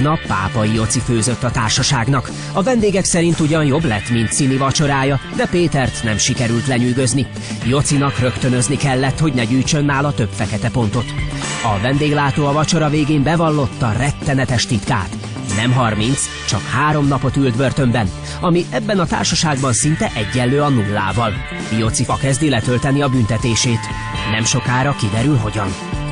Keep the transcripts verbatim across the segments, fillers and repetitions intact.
Tegnap Pápai Joci főzött a társaságnak. A vendégek szerint ugyan jobb lett, mint Cini vacsorája, de Pétert nem sikerült lenyűgözni. Jocinak rögtönözni kellett, hogy ne gyűjtsön nála több fekete pontot. A vendéglátó a vacsora végén bevallotta rettenetes titkát. Nem harminc, csak három napot ült börtönben, ami ebben a társaságban szinte egyenlő a nullával. Jocifa kezdi letölteni a büntetését. Nem sokára kiderül, hogyan.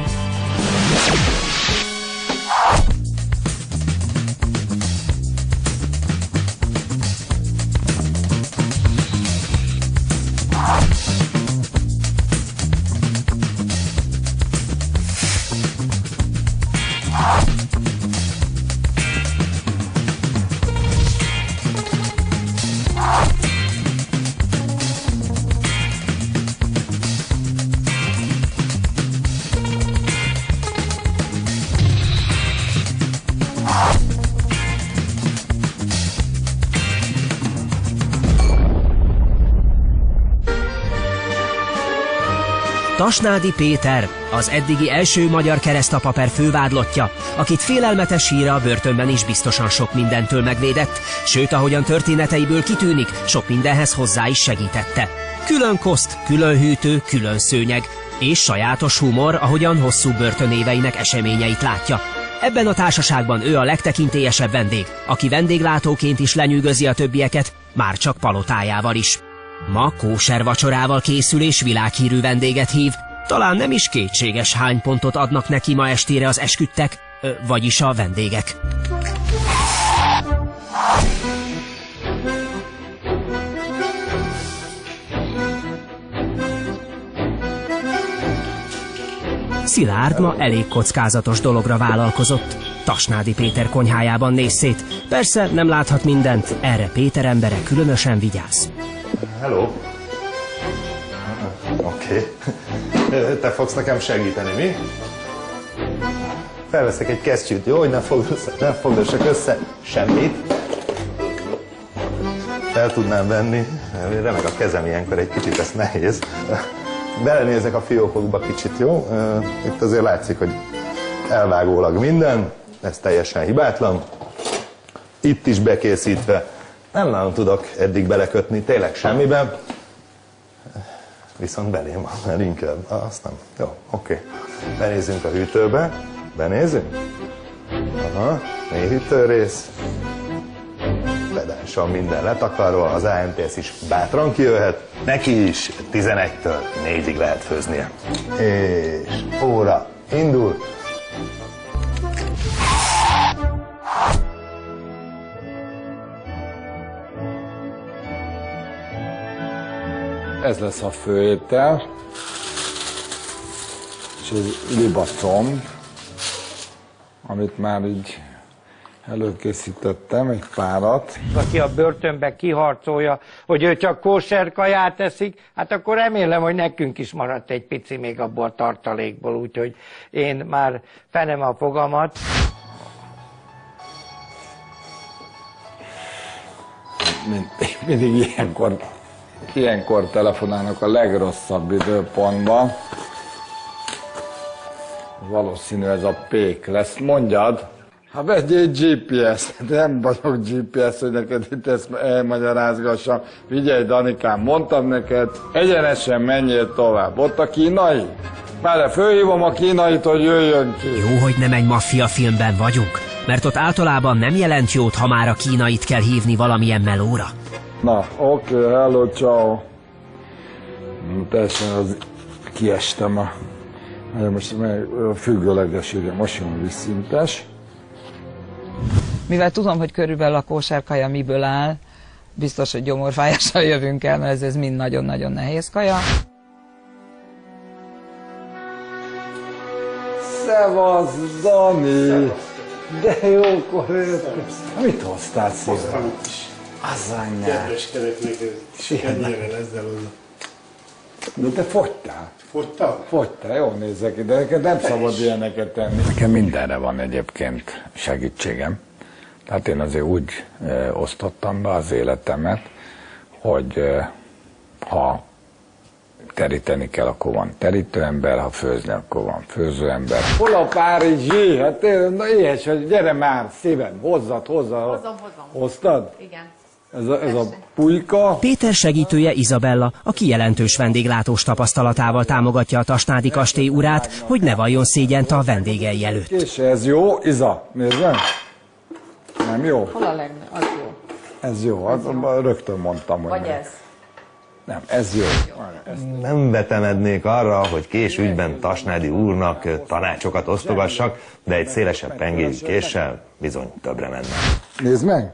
Tasnádi Péter, az eddigi első magyar keresztapa per fővádlottja, akit félelmetes híre a börtönben is biztosan sok mindentől megvédett, sőt, ahogyan történeteiből kitűnik, sok mindenhez hozzá is segítette. Külön koszt, külön hűtő, külön szőnyeg, és sajátos humor, ahogyan hosszú börtönéveinek eseményeit látja. Ebben a társaságban ő a legtekintélyesebb vendég, aki vendéglátóként is lenyűgözi a többieket, már csak palotájával is. Ma kóser vacsorával készül és világhírű vendéget hív. Talán nem is kétséges, hány pontot adnak neki ma estére az esküdtek, vagyis a vendégek. Szilárd ma elég kockázatos dologra vállalkozott. Tasnádi Péter konyhájában néz szét. Persze nem láthat mindent, erre Péter embere különösen vigyáz. Hello. Oké. Okay. Te fogsz nekem segíteni, mi? Felveszek egy kesztyűt, jó, hogy ne fogdossak össze semmit. Fel tudnám venni. Remeg a kezem ilyenkor, egy kicsit ez nehéz. Belenézek a fiókokba kicsit, jó? Itt azért látszik, hogy elvágólag minden. Ez teljesen hibátlan. Itt is bekészítve. Nem nagyon tudok eddig belekötni, tényleg semmiben. Viszont belém van, mert inkább. Azt nem. Jó, oké. Okay. Benézzünk a hűtőbe. Benézzünk. Aha, mély hűtőrész. Pedánsan minden letakarva, az á em té es is bátran kijöhet. Neki is tizenegytől négyig lehet főznie. És óra indul. Ez lesz a főétel, és egy libacomb, amit már így előkészítettem, egy párat. Aki a börtönbe kiharcolja, hogy ő csak kóser kaját eszik, hát akkor remélem, hogy nekünk is maradt egy pici még abból a tartalékból, úgyhogy én már fenem a fogamat. Mind, mindig ilyenkor, ilyenkor telefonálnak a legrosszabb időpontban. Valószínű ez a pék lesz. Mondjad! Ha vegyél egy gé pé es, nem vagyok gé pé es, hogy neked itt ezt elmagyarázgassam. Figyelj, Danikám, mondtam neked, egyenesen menjél tovább. Ott a kínai? Már fölhívom a kínait, hogy jöjjön ki. Jó, hogy nem egy maffia filmben vagyunk, mert ott általában nem jelent jót, ha már a kínait kell hívni valamilyen melóra. Na, oké, okay, hello, ciao. Teljesen az kiestem a... Most függőleges, ugye, most jön vízszintes. Mivel tudom, hogy körülbelül a kóser kaja miből áll, biztos, hogy gyomorfájással jövünk el, mert ez, ez mind nagyon-nagyon nehéz kaja. Szevasz, Dani! De jókor jöttél! Mit hoztál szépen? Hoztam is. Az anyját! Kedveskedek neked. Sikernyilván ezzel hozzá. De te fogytál? Fogytál? Fogytál, jól nézzek ki, de neked nem szabad ilyeneket tenni. Nekem mindenre van egyébként segítségem. Tehát én azért úgy e, osztottam be az életemet, hogy e, ha teríteni kell, akkor van terítőember, ha főzni, akkor van főzőember. Hol a párizsi? Hát tényleg, na éhes, hogy gyere már, szívem, hozzad, hozzad. Hozom, hozom. Hoztad? Igen. Ez a, ez a pulyka. Péter segítője Izabella, aki jelentős vendéglátós tapasztalatával támogatja a tasnádi kastély urát, hogy ne valljon szégyent a vendégei előtt. És ez jó, Iza, nézd meg. Nem jó? Hol a legnagyobb? Az jó. Ez jó, az jó. Rögtön mondtam, hogy Vagy nem. ez? Nem, ez jó. Nem vetemednék arra, hogy kés ügyben Tasnádi úrnak tanácsokat osztogassak, de egy szélesebb pengéjű késsel bizony többre menne. Nézd meg!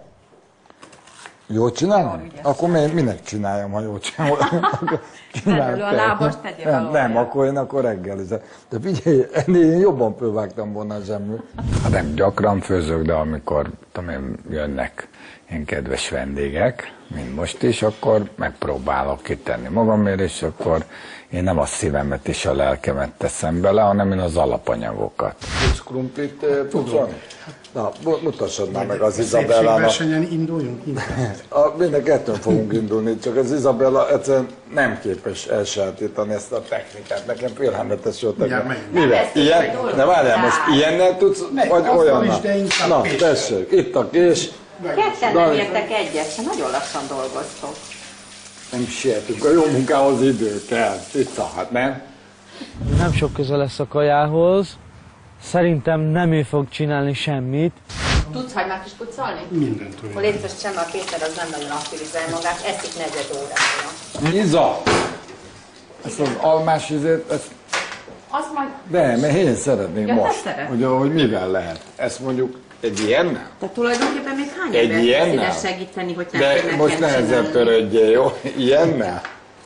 Jól csinálom? Akkor mi, minek csináljam, ha jól csinálom? Felülő a lábast tegye Nem, nem, akkor én akkor reggelizem. De figyelj, ennél én jobban fölvágtam volna a zsemműt. Hát nem gyakran főzök, de amikor tudom én, jönnek ilyen kedves vendégek, mint most is, akkor megpróbálok kitenni magamért, és akkor én nem a szívemet és a lelkemet teszem bele, hanem én az alapanyagokat. Tudsz krumplit tudsz? Na, mutassad már meg az Izabellának. Szépségversenyen induljunk? Minden kettőn fogunk indulni, csak az Izabella egyszerűen nem képes elsajátítani ezt a technikát. Nekem félelmetes volt. Mivel? Ilyen? Ne várjál, most ilyennel tudsz, vagy olyannal? Na, tessék, itt a kés. Ketten nem értek egyet, nagyon lassan dolgoztok. Nem sietünk, a jó munkához idő kell. Itt hát nem? Nem sok köze lesz a kajához. Szerintem nem ő fog csinálni semmit. Tudsz hagymát is pucolni? Mindent tudjuk. Hol létszes sem, a Péter az nem nagyon aktivizálja magát, eszik negyed órája. Iza! Ezt az almás izét, ezt... Az majd... De, mert én szeretném Ja, most, hogy, hogy mivel lehet. Ezt mondjuk egy ilyennel? Te tulajdonképpen még hány Egy ilyennel? ember szíves segíteni, hogy nem De tudnak most nehezebb törődjél, jó? Ilyennel?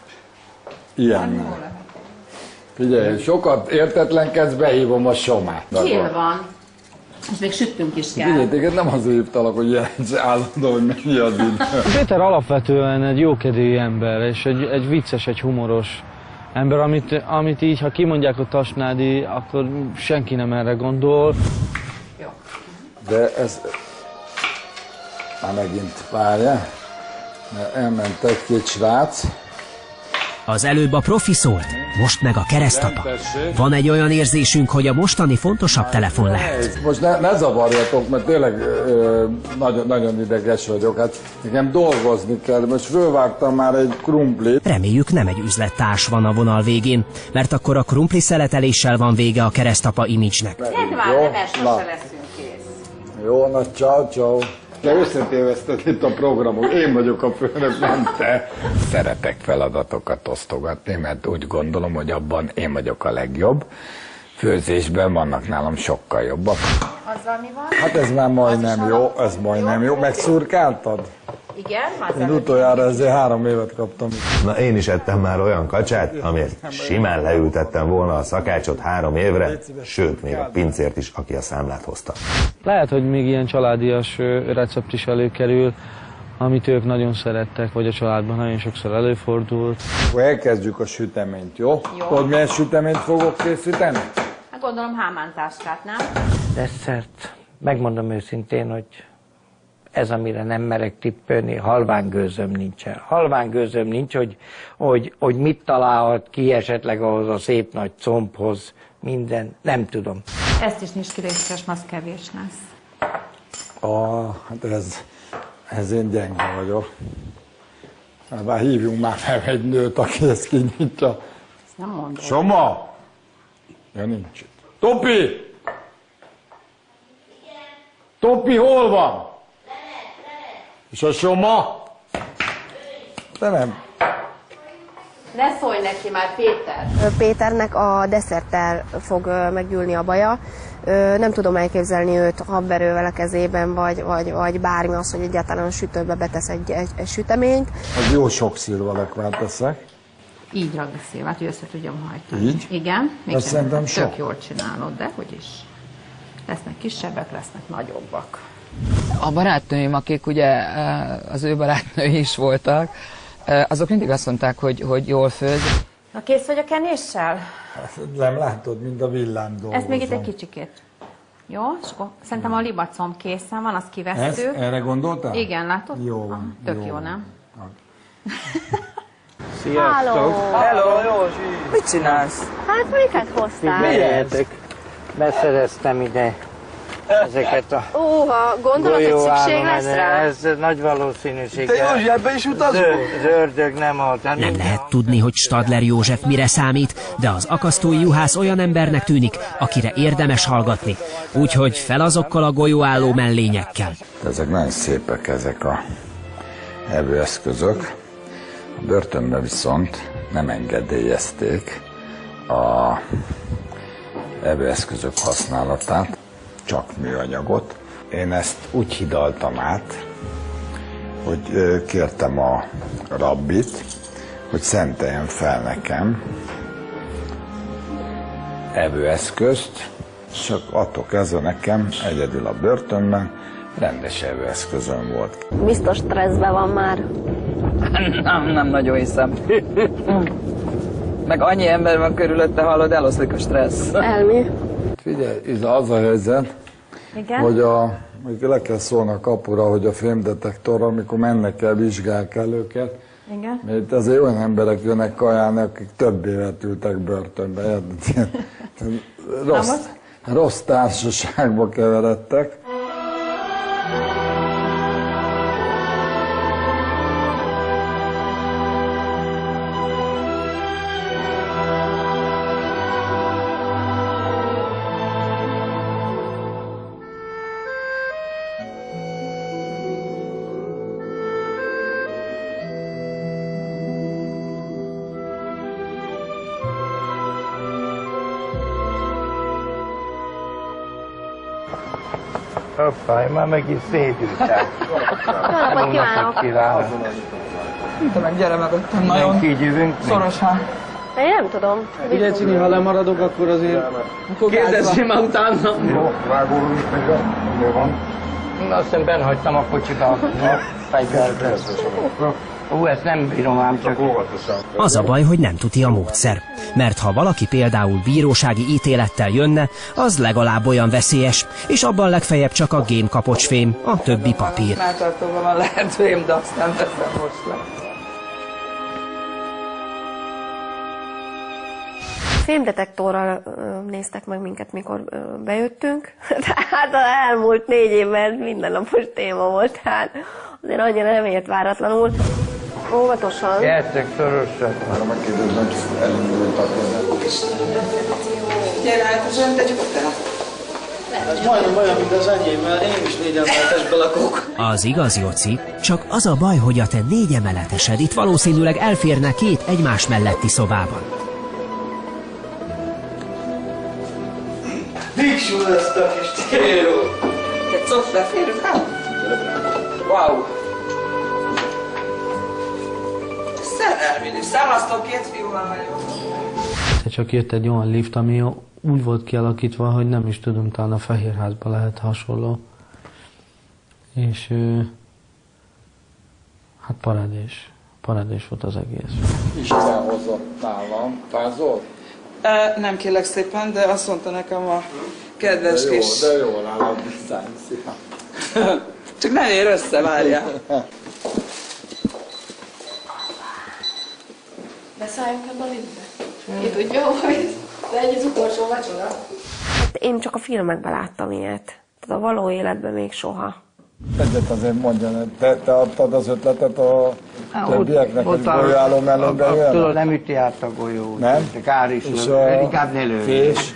Ilyennel. Figyelj, sokat értetlenkedsz, behívom a Somát. Kél van. És még sütünk is kell. Figyelj, téged nem azért hívtalak, hogy jelentsz állandó, hogy mennyi az idő. Péter alapvetően egy jókedélyű ember, és egy, egy vicces, egy humoros ember, amit, amit így, ha kimondják a Tasnádi, akkor senki nem erre gondol. Jó. De ez... Már megint várja, mert elment egy-két srác. Az előbb a profi szólt, most meg a keresztapa. Van egy olyan érzésünk, hogy a mostani fontosabb telefon lehet. Most ne, ne zavarjatok, mert tényleg ö, nagyon, nagyon ideges vagyok. Hát nekem dolgozni kell. Most fölvágtam már egy krumplit. Reméljük, nem egy üzlettárs van a vonal végén, mert akkor a krumpli szeleteléssel van vége a keresztapa imidzsnek. Tedd már, nem el, sose leszünk kész. Jó, na ciao, ciao. De összetéveszted itt a programot, én vagyok a főnök, nem te. Szeretek feladatokat osztogatni, mert úgy gondolom, hogy abban én vagyok a legjobb. Főzésben vannak nálam sokkal jobbak. Azzal mi van? Hát ez már majdnem jó, ez majdnem jó. Megszurkáltad? Igen, már Én utoljára ezért három évet kaptam. Na én is ettem már olyan kacsát, amiért simán leültettem volna a szakácsot három évre, sőt, még a pincért is, aki a számlát hozta. Lehet, hogy még ilyen családias ö, recept is előkerül, amit ők nagyon szerettek, vagy a családban nagyon sokszor előfordult. Akkor elkezdjük a süteményt, jó? Jó. Tudod, milyen süteményt fogok készíteni? Hát gondolom Hámán táskát, nem? Desszert. Megmondom őszintén, hogy ez, amire nem merek tippelni, halvány gőzöm nincsen. Halvány gőzöm nincs, hogy, hogy, hogy mit találhat ki esetleg ahhoz a szép nagy combhoz, minden, nem tudom. Ezt is nincs kirészes, az kevés lesz. Ah, hát ez, ez én gyenge vagyok. Hát már hívjunk már meg egy nőt, aki ezt kinyitja. Ezt nem mondom. Soma! Ja, nincs itt. Topi! Topi, hol van? És a Soma? De nem. Ne szólj neki már, Péter! Péternek a desszerttel fog meggyűlni a baja. Nem tudom elképzelni őt habverővel a kezében, vagy, vagy, vagy bármi az, hogy egyáltalán a sütőbe betesz egy, egy, egy süteményt. Az jó sok szilvalekvát teszek. Így rak be szilvát, hogy össze tudjam hajtani. Így? Igen. Még Azt szerintem tök sok. jól csinálod, de hogy is. Lesznek kisebbek, lesznek nagyobbak. A barátnőim, akik ugye az ő barátnői is voltak, azok mindig azt mondták, hogy, hogy jól főz. Na kész vagy a kenéssel? Nem látod, mint a villám dolgozom. Ezt még itt egy kicsikét. Jó, és akkor szerintem a libacom készen van, azt kivesszük. Ezt, erre gondoltál? Igen, látod? Jó van. Tök jó, jó nem? Sziasztok! Hello! Józsi! Mit csinálsz? Hát miket hoztál? Figyeljetek, beszereztem ide ezeket a Óha, gondolod, hogy szükség lesz rá? Ez nagy valószínűség. Te Józsi, ebbe is utazol? Az ördög nem alt. Nem lehet tudni, hogy Stadler József mire számít, de az akasztói juhász olyan embernek tűnik, akire érdemes hallgatni. Úgyhogy fel azokkal a golyóálló mellényekkel. Ezek nagyon szépek, ezek a evőeszközök. A börtönben viszont nem engedélyezték a evőeszközök használatát, csak műanyagot. Én ezt úgy hidaltam át, hogy kértem a rabbit, hogy szenteljen fel nekem evőeszközt, csak attól kezdve nekem egyedül a börtönben rendes evőeszközöm volt. Biztos stresszben van már. Nem, nem nagyon hiszem. Meg annyi ember van körülötte, hallod, eloszlik a stressz. Elmi. Figyelj, Iza, az a helyzet, Igen? hogy a, le kell szólni a kapura, hogy a fémdetektorra, amikor mennek el, vizsgálják el őket. Igen. Mert azért olyan emberek jönnek kajálni, akik több évet ültek börtönbe. Rossz, rossz társaságba keveredtek. Hoppá, én már megint szédültem. Jó napot kívánok! Kívánok! Te meg gyere meg, ott nagyon így jövünk. szoros hát. Én nem tudom. Ugye, Csini, ha lemaradok, akkor azért kérdezzél már utána. Jó, rágólunk meg, mi van? Azt hiszem, benn hagytam a kocsiba a fegyverbe. Ó, ezt nem bírom ám, csak óvatosan. Az a baj, hogy nem tuti a módszer. Mert ha valaki például bírósági ítélettel jönne, az legalább olyan veszélyes, és abban legfeljebb csak a gémkapocsfém, a többi papír. Melltartóban van lehet fém, de aztán teszem most le. Fémdetektorral ö, néztek meg minket, mikor ö, bejöttünk. Tehát az elmúlt négy évben mindennapos téma volt, tehát azért annyira nem ért váratlanul. Óvatosan. gyertek szorosan. Már megkérdezem, hogy elindultak. Gyere, hát az olyan tegyük ott el. Ez majdnem olyan, mint az enyém, mert én is négy emeletesbe lakok. Az igaz, Joci, csak az a baj, hogy a te négy emeletesed itt valószínűleg elférne két egymás melletti szobában. Miksú lesz a kis téró. Egy szoft leférünk, hát? Wow! Szerelmi, szevasztok, két fiúval vagyok. Csak jött egy olyan lift, ami úgy volt kialakítva, hogy nem is tudom, talán a Fehérházban lehet hasonló. És hát paradés. Paradés volt az egész. Isten hozott nálam. Tázolt? E, nem kérlek szépen, de azt mondta nekem a kedves de jó, kis... De jól állad, viszont szia. Csak ne ér össze, várjál. Beszálljunk ebbe a liftbe? Ki tudja, hogy de egy az utolsó vacsora. Én csak a filmekben láttam ilyet. Tehát a való életben még soha. Egyet azért mondja, te, te adtad az ötletet a többieknek, hogy golyóálló mellőbe jön? Tudod, nem üti át a golyó. Nem? Kár is, és a inkább ne lőj. Fés?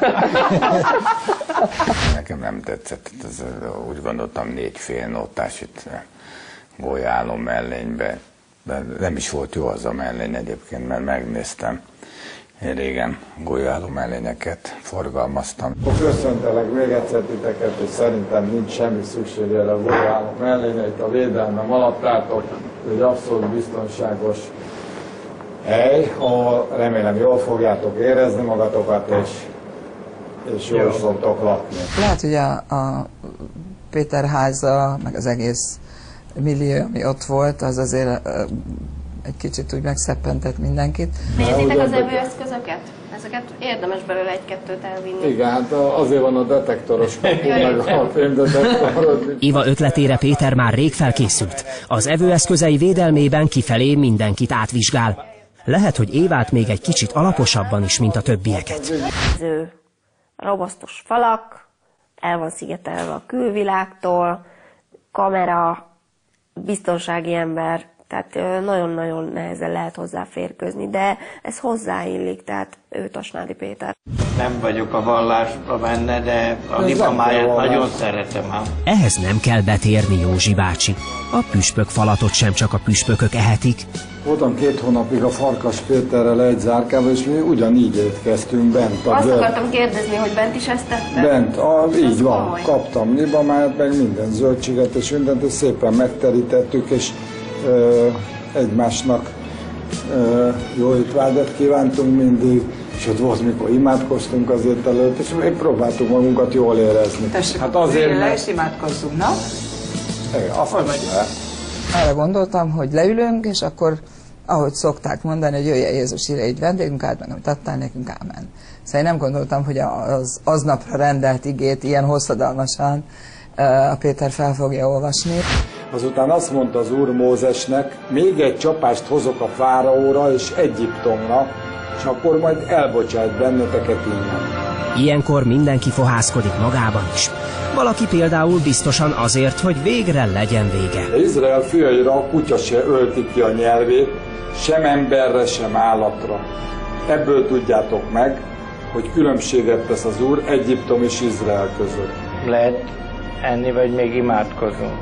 Nekem nem tetszett, ez, úgy gondoltam négy félnótás itt golyóálló mellénybe. De nem is volt jó az a mellény egyébként, mert megnéztem. Én régen golyóálló mellényeket forgalmaztam. Köszöntelek még egyszer titeket, és szerintem nincs semmi szükség erre a golyóálló mellényre. Itt a védelmem alatt álltok, egy abszolút biztonságos hely, ahol remélem jól fogjátok érezni magatokat, és, és jól fogtok lakni. Lehet, hogy a, a Péter háza, meg az egész millió, ami ott volt, az azért egy kicsit úgy megszeppentett mindenkit. Nézitek az evőeszközöket? Ezeket érdemes belőle egy-kettőt elvinni. Igen, hát azért van a detektoros kapu, meg a fémdetektor. Iva ötletére Péter már rég felkészült. Az evőeszközei védelmében kifelé mindenkit átvizsgál. lehet, hogy Évát még egy kicsit alaposabban is, mint a többieket. Robosztus falak, el van szigetelve a külvilágtól, kamera, biztonsági ember, tehát nagyon-nagyon nehezen lehet hozzáférkőzni, de ez hozzáillik, tehát ő Tasnádi Péter. Nem vagyok a vallásban benne, de a libamáját nagyon szeretem ám. Ehhez nem kell betérni, Józsi bácsi. A püspök falatot sem csak a püspökök ehetik. Voltam két hónapig a Farkas Péterrel egy zárkában, és mi ugyanígy étkeztünk bent. Azt bőr... akartam kérdezni, hogy bent is ezt tettem? Bent, a, így van. Komoly. Kaptam libamáját, meg minden zöldséget, és mindent, és szépen megterítettük, és ö, egymásnak ö, jó étvágyat kívántunk mindig, és ott volt, mikor imádkoztunk azért előtt, és még próbáltuk magunkat jól érezni. Tessék, hát azért, le is imádkozzunk, na? Igen, akkor arra gondoltam, hogy leülünk, és akkor, ahogy szokták mondani, hogy jöjjön Jézus, ide egy vendégünk, át meg, amit adtál nekünk, ámen. Szóval én nem gondoltam, hogy az aznapra rendelt igét ilyen hosszadalmasan a Péter fel fogja olvasni. Azután azt mondta az Úr Mózesnek, még egy csapást hozok a fáraóra és Egyiptomra, és akkor majd elbocsájt benneteket innen. Ilyenkor mindenki fohászkodik magában is. Valaki például biztosan azért, hogy végre legyen vége. De Izrael fiaira a kutya se ölti ki a nyelvét, sem emberre, sem állatra. Ebből tudjátok meg, hogy különbséget tesz az Úr Egyiptom és Izrael között. Lehet enni, vagy még imádkozunk.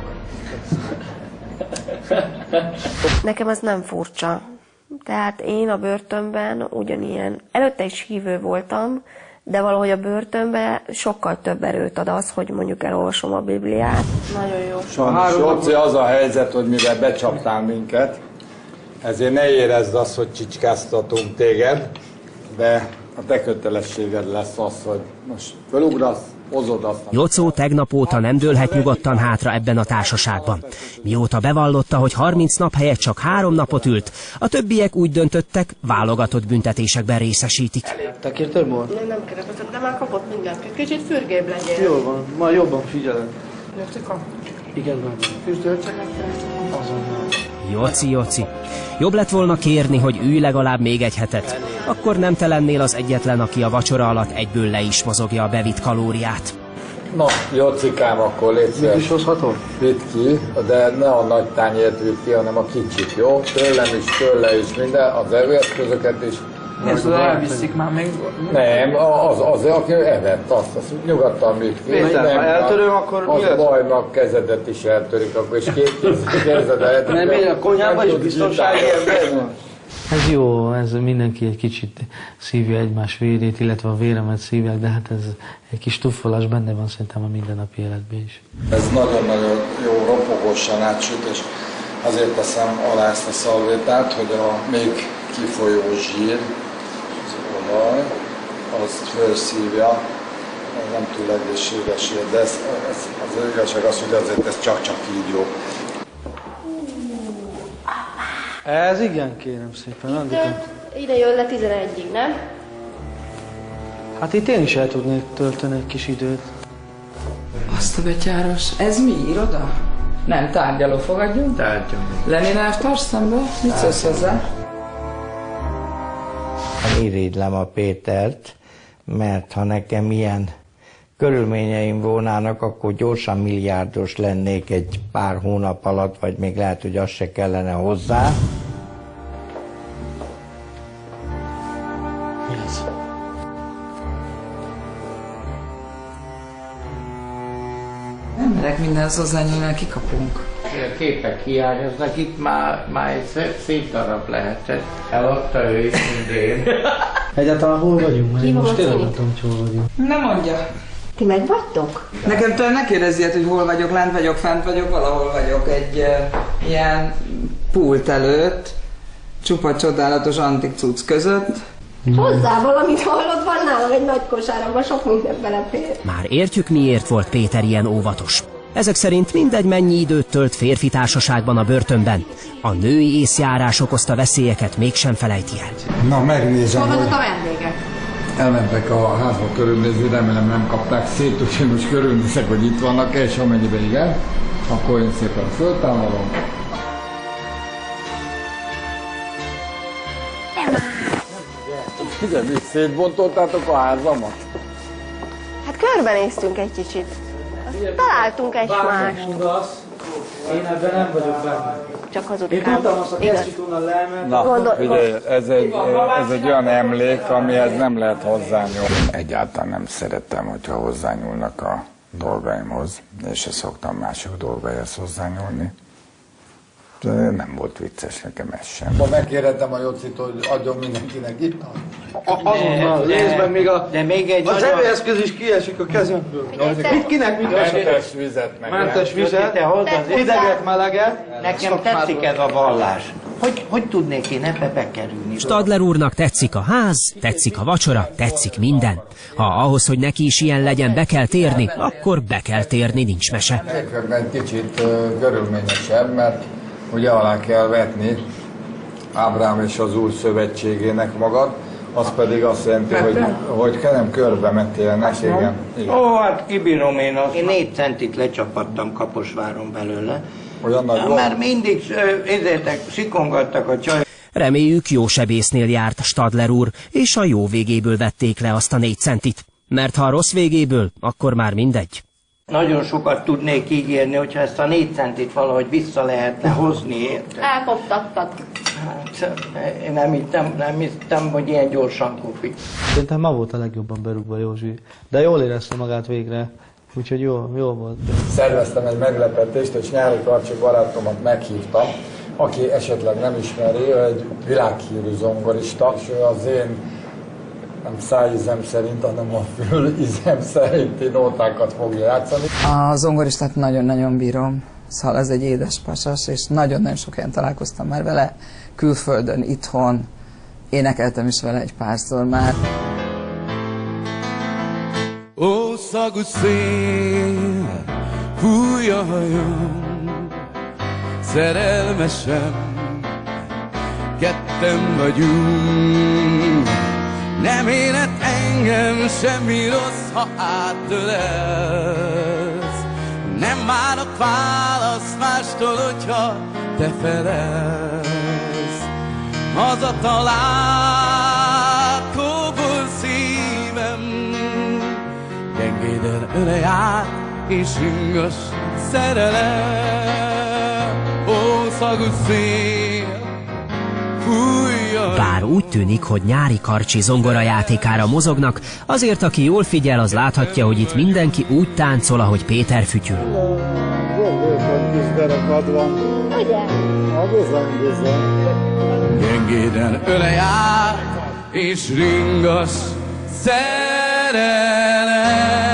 Nekem ez nem furcsa. Tehát én a börtönben ugyanilyen, előtte is hívő voltam, de valahogy a börtönben sokkal több erőt ad az, hogy mondjuk elolvasom a Bibliát. Nagyon jó. Sajnos, Jóci, az a helyzet, hogy mivel becsaptál minket, ezért ne érezd azt, hogy csicskáztatunk téged, de a te kötelességed lesz az, hogy most felugrasz, hozod azt. Jocó tegnap óta nem dőlhet nyugodtan hátra ebben a társaságban. Mióta bevallotta, hogy harminc nap helyett csak három napot ült, a többiek úgy döntöttek, válogatott büntetésekben részesítik. Te kértél bort? Én nem keresek, de már kapott mindenki. Kicsit fürgébb legyél. Jól van, ma jobban figyelem. Jocika? Igen, már. Füstöltsenek azonnal. Joci, Joci. Jobb lett volna kérni, hogy ülj legalább még egy hetet. Akkor nem te lennél az egyetlen, aki a vacsora alatt egyből le is mozogja a bevitt kalóriát. Na, Jocikám, akkor légy szíves. Mit is hozhatom? Vidd ki, de ne a nagy tányért vidd ki, hanem a kicsit, jó? Tőlem is, tőle is, minden, az evőeszközöket is. Ezt elviszik már még? Nem, az, az, aki evett, azt, azt nyugodtan vidd ki. Péter, ha eltöröm, akkor az mi lesz? Baj, meg kezedet is eltörik, akkor is két kezedet. Nem, én a konyhában is biztonsági ember van. Ez jó, ez mindenki egy kicsit szívja egymás vérét, illetve a véremet szívják, de hát ez egy kis tuffolás benne van szerintem a mindennapi életben is. Ez nagyon-nagyon jó, ropogósan átsüt, és azért teszem alá ezt a szalvétát, hogy a még kifolyó zsír, az olaj, azt felszívja, nem túl egészséges, de ez, ez, az igazság az, hogy azért ez csak-csak így jó. Ez igen, kérem szépen. Andikám. Ide jön le tizenegyig, nem? Hát itt én is el tudnék tölteni egy kis időt. Azt a betyáros. Ez mi, iroda? Nem, tárgyaló, fogadjunk? Tárgyaló. Lenin elvtárs szembe? Mit szólsz hozzá? Irigylem a Pétert, mert ha nekem ilyen körülményeim volnának, akkor gyorsan milliárdos lennék egy pár hónap alatt, vagy még lehet, hogy az se kellene hozzá. Mi ez? Nem merek mindenhez hozzányúlni, mert kikapunk. A képek hiányoznak, itt már, már egy szép darab lehetett. Eladta ő is, mint én. Egyáltalán hol vagyunk? Mert én most tényleg nem tudom, hogy hol vagyunk. Nem mondja. Ti meg vagytok? Nekem tőle ne kérdezz ilyet, hogy hol vagyok, lent vagyok, fent vagyok, valahol vagyok egy uh, ilyen pult előtt, csupa csodálatos antik cucc között. Hozzá valamit hallott, van nálam egy nagy kosáramba, sok minden belefér. Már értjük, miért volt Péter ilyen óvatos. Ezek szerint mindegy mennyi időt tölt férfi társaságban a börtönben, a női észjárás okozta veszélyeket mégsem felejti el. Na, megnézem, Hol vannak hogy a vendégek? elmentek a házba körülnézni, remélem nem kapták szét, úgyhogy most körülnézek, hogy itt vannak, és amennyiben igen, akkor én szépen föltámadom. Ugye, mi szétbontottátok a házamat? Hát körbenéztünk egy kicsit. Azt találtunk egymást. Én ebben nem vagyok benne. Csak az Én tudtam azt a kesztyűt onnan leemelni. Na, figyelj, ez egy, ez egy olyan emlék, amihez nem lehet hozzányúlni. Egyáltalán nem szeretem, hogyha hozzányúlnak a dolgaimhoz, és se szoktam mások dolgaihoz hozzányúlni. De nem volt vicces nekem ez sem. Ha megkérhetem a Jocit, hogy adjon mindenkinek itt. Azonnal, részben még a, de még egy az evőeszköz is kiesik a kezemből. Mit kinek mit mentes vizet meg. Mentes vizet, hideget, meleget. Nekem tetszik ez a vallás. Hogy, hogy tudnék én ebbe bekerülni? Stadler úrnak tetszik a ház, tetszik a vacsora, tetszik minden. Ha ahhoz, hogy neki is ilyen legyen, be kell térni, akkor be kell térni, nincs mese. Egy kicsit uh, körülményesebb, mert ugye alá kell vetni Ábrám és az Úr szövetségének magad, az pedig azt jelenti, hogy, hogy nem körbe metélnek, igen. igen. Ó, hát kibírom én azt. Én négy centit lecsapattam Kaposváron belőle. Olyan nagy volt? Mert mindig ezértek, szikongattak a csajok. Reméljük, jó sebésznél járt Stadler úr, és a jó végéből vették le azt a négy centit. Mert ha a rossz végéből, akkor már mindegy. Nagyon sokat tudnék ígérni, hogyha ezt a négy centit valahogy vissza lehetne hozni, érted? Elkoptattad. Hát, én nem hittem, nem hittem, hogy ilyen gyorsan kopik. Szerintem ma volt a legjobban berúgva Józsi, de jól érezte magát végre, úgyhogy jó, jó volt. Szerveztem egy meglepetést, és Nyári Karcsi barátomat meghívtam, aki esetleg nem ismeri, ő egy világhírű zongorista, és ő az én nem szájízem szerint, hanem a fülizem szerinti nótákat fogja játszani. A zongoristát nagyon-nagyon bírom, szóval ez egy édes pasas, és nagyon-nagyon sok helyen találkoztam már vele, külföldön, itthon, énekeltem is vele egy párszor már. Ó, szagú szél, fúj a hajam, szerelmesem, ketten vagyunk. Nem élet engem semmi rossz, ha átölelsz. Nem várok válasz mástól, hogyha te felelsz. Hazatalált kóbor szívem, gyengéden ölej át, és ingas szerelem. Ó, szagú szél, bár úgy tűnik, hogy Nyári Karcsi zongorajátékára mozognak, azért aki jól figyel, az láthatja, hogy itt mindenki úgy táncol, ahogy Péter fütyül. Zsonglékon kis derekad van. Ugye? A bizony, bizony. Gyengéden ölej át, és ringas szerelem.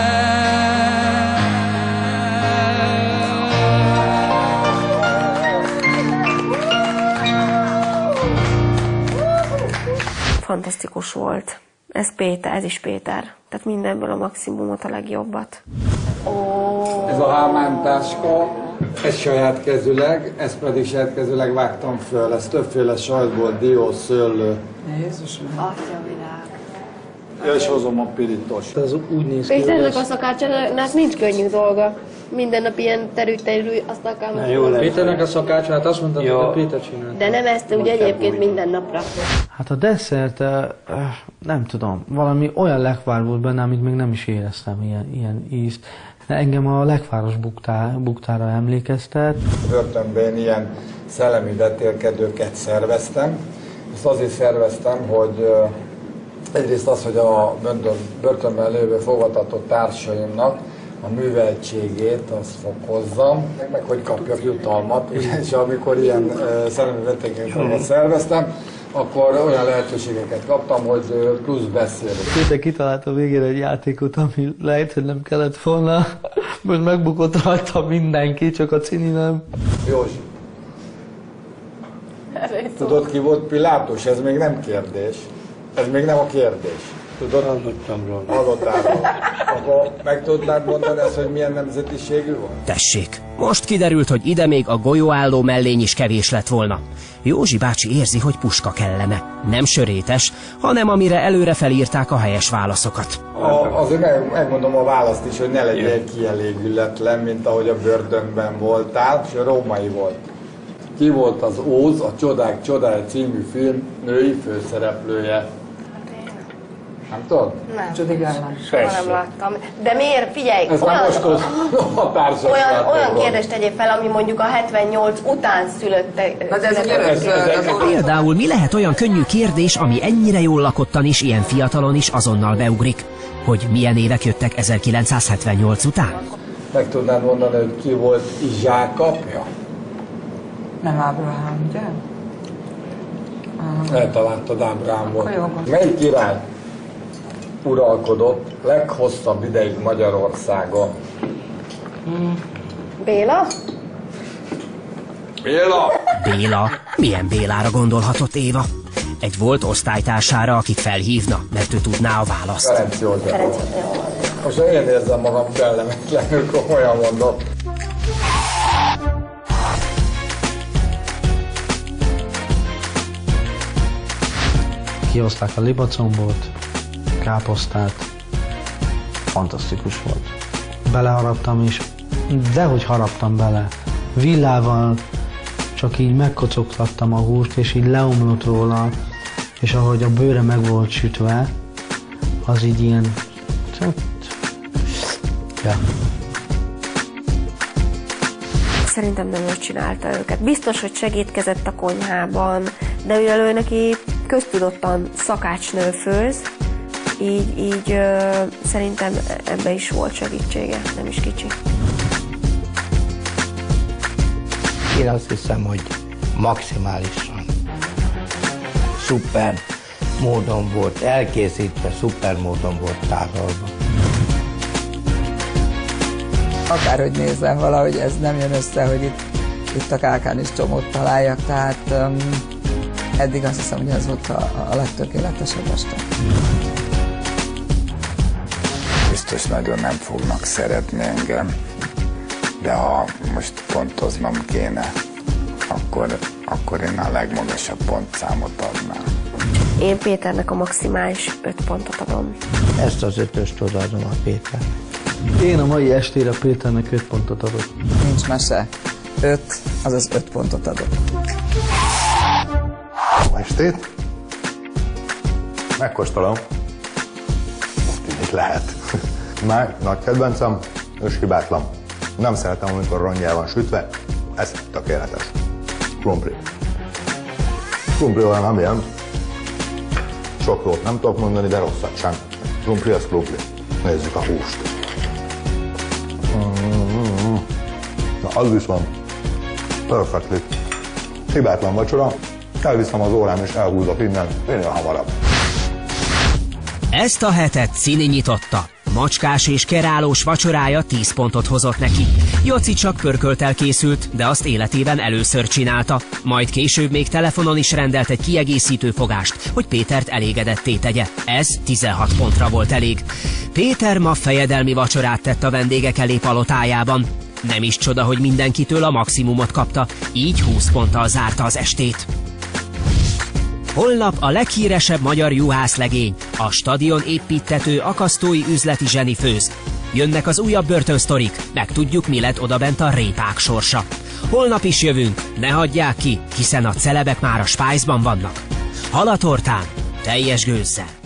Fantasztikus volt. Ez Péter, ez is Péter. Tehát mindenből a maximumot, a legjobbat. Ez a Hámán táska, ez saját kezüleg, ezt pedig saját kezüleg vágtam föl. Ez többféle sajtból, dió, szőlő. Jézusom. Atya világ. Ja, és hozom a pirítost. Ez úgy néz ki, Péternek a szakácsának nincs könnyű dolga. Minden nap ilyen terű-terű, azt akár... Péternek a szakács, hát azt mondtam, hogy a Péter csinált. De nem ezt ugye egyébként minden napra. Hát a desszert, nem tudom, valami olyan lekvár volt benne, amit még nem is éreztem, ilyen, ilyen ízt. De engem a lekváros buktá, buktára emlékeztet. Börtönben ilyen szellemi vetélkedőket szerveztem. Ezt azért szerveztem, hogy egyrészt az, hogy a börtönben lévő fogvatartott társaimnak a műveltségét azt fokozzam, meg hogy kapjak jutalmat, és amikor ilyen uh, szellemi vetélkedőket szerveztem, akkor olyan lehetőségeket kaptam, hogy plusz beszélek. Péter kitalálta végére egy játékot, ami lehet, hogy nem kellett volna, most megbukott rajta mindenki, csak a Cini nem. Józsi, tudod ki volt Pilátus? Ez még nem kérdés. Ez még nem a kérdés. Tudod? Hallottam róla. Hallottál róla. Akkor meg tudnád mondani ezt, hogy milyen nemzetiségű volt? Tessék, most kiderült, hogy ide még a golyóálló mellény is kevés lett volna. Józsi bácsi érzi, hogy puska kellene. Nem sörétes, hanem amire előre felírták a helyes válaszokat. A, azért meg, megmondom a választ is, hogy ne legyél kielégületlen, mint ahogy a börtönben voltál, és a római volt. Ki volt az Óz, a Csodák csodája című film női főszereplője? Nem tudod? Nem. Judy Garland. Soha nem láttam. De miért? Figyelj, Ez olyan, már most a társas olyan, olyan kérdést tegyél fel, ami mondjuk a hetvennyolc után születtek. Na de ez egy örökzöld. Például mi lehet olyan könnyű kérdés, ami ennyire jól lakottan is, ilyen fiatalon is azonnal beugrik? Hogy milyen évek jöttek ezerkilencszázhetvennyolc után? Meg tudnád mondani, hogy ki volt Izsák apja? Nem Ábrahám, ugye? Eltaláltad, Ábrahám volt. Akkor jó. Melyik király uralkodott leghosszabb ideig Magyarországon? Béla? Béla! Béla? Milyen Bélára gondolhatott Éva? Egy volt osztálytársára, akit felhívna, mert ő tudná a választ. Ferenc József. Ferenc József. Most én érzem magam kellemetlenül, komolyan mondom. Kihozták a libacombot, káposztát, fantasztikus volt. Beleharaptam, és dehogy haraptam bele. Villával csak így megkocogtattam a húst, és így leomlott róla, és ahogy a bőre meg volt sütve, az így ilyen... Ja. Szerintem nem ő csinálta őket. Biztos, hogy segítkezett a konyhában, de mivel ő neki köztudottan szakácsnő főz, így, így ö, szerintem ebbe is volt segítsége, nem is kicsi. Én azt hiszem, hogy maximálisan szuper módon volt elkészítve, szuper módon volt tárolva. Akárhogy nézem, valahogy ez nem jön össze, hogy itt, itt a kákán is csomót találjak, tehát um, eddig azt hiszem, hogy ez volt a, a legtökéletesebb este. Biztos nagyon nem fognak szeretni engem, de ha most pontoznom kéne, akkor, akkor én a legmagasabb pontszámot adnám. Én Péternek a maximális öt pontot adom. Ezt az ötöst odaadom a Péter. Én a mai estére Péternek öt pontot adok. Nincs mese. öt, azaz öt pontot adok. Estét? Megkóstolom. Mit lehet? Már nagy kedvencem, és hibátlan. Nem szeretem, amikor rongyá van sütve. Ez tökéletes. Krumpli. Krumpli olyan, amilyen. Sok jót nem tudok mondani, de rosszat sem. Krumpli az krumpli. Nézzük a húst. Mm-hmm. Na, az viszont perfectly. Hibátlan vacsora. Elviszem az órám és elhúzok innen minél hamarabb. Ezt a hetet Cini nyitotta. Macskás és kerálós vacsorája tíz pontot hozott neki. Joci csak pörköltel készült, de azt életében először csinálta. Majd később még telefonon is rendelt egy kiegészítő fogást, hogy Pétert elégedetté tegye. Ez tizenhat pontra volt elég. Péter ma fejedelmi vacsorát tett a vendégek elé palotájában. Nem is csoda, hogy mindenkitől a maximumot kapta, így húsz ponttal zárta az estét. Holnap a leghíresebb magyar juhászlegény, a stadion építtető akasztói üzleti zseni főz. Jönnek az újabb börtönsztorik, megtudjuk, mi lett odabent a répák sorsa. Holnap is jövünk, ne hagyják ki, hiszen a celebek már a Spice-ban vannak. Halatortán, teljes gőzzel.